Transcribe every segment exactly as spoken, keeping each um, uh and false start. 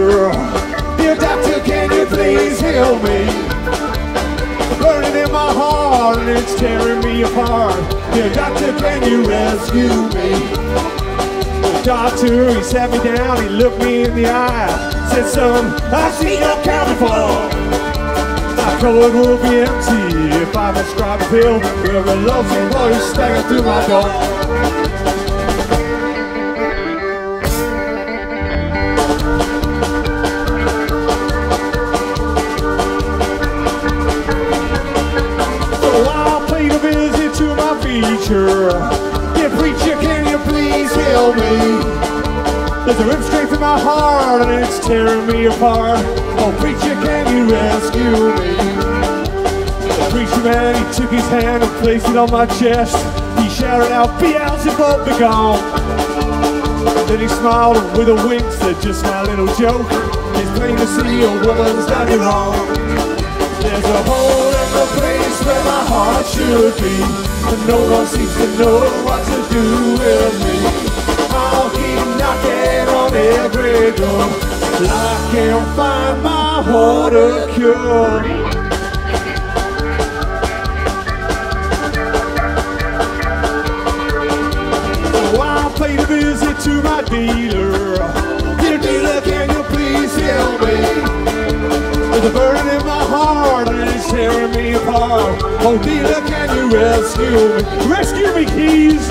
healer. Dear doctor, can you please heal me? Burning in my heart and it's tearing me apart. Dear doctor, can you rescue me? The doctor, he sat me down, he looked me in the eye, said, son, I see your camouflage. My cupboard will be empty if I prescribe a pill where a lovely voice staggered through my door. So I'll pay the visit to my preacher. Dear preacher, can you please help me? There's a rip straight through my heart and it's tearing me apart. Oh, preacher, can you rescue me? The preacher man, he took his hand and placed it on my chest. He shouted out, Beelzebub, be gone. Then he smiled and with a wink said, just my little joke. It's plain to see a woman's done you wrong. There's a hole in the place where my heart should be, and no one seems to know what to do with me. I'll keep knocking on every door till I can't find my heart a cure. So I'll pay the visit to my dealer. Dear dealer, can you please help me? There's a burden in my heart and it's tearing me apart. Oh dealer, can you rescue me? Rescue me, keys!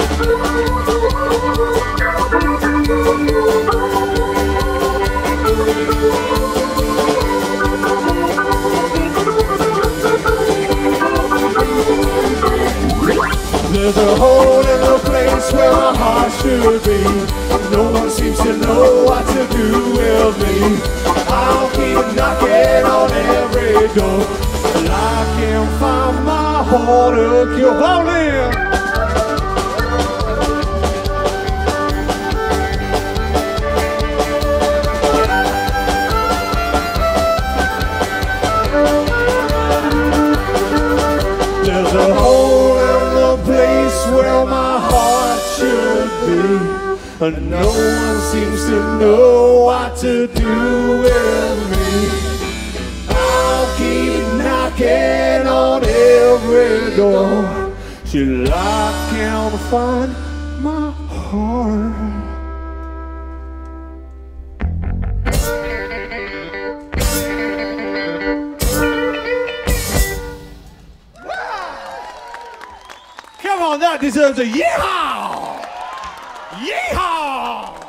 There's a hole in the place where my heart should be. No one seems to know what to do with me. I'll keep knocking on every door till I can't find my heart a cure. Bowling! There's a hole in the place where my heart should be, and no one seems to know what to do with me. I'll keep knocking on every door till I can't find my heart. Come on, that deserves a yeehaw! Yeehaw!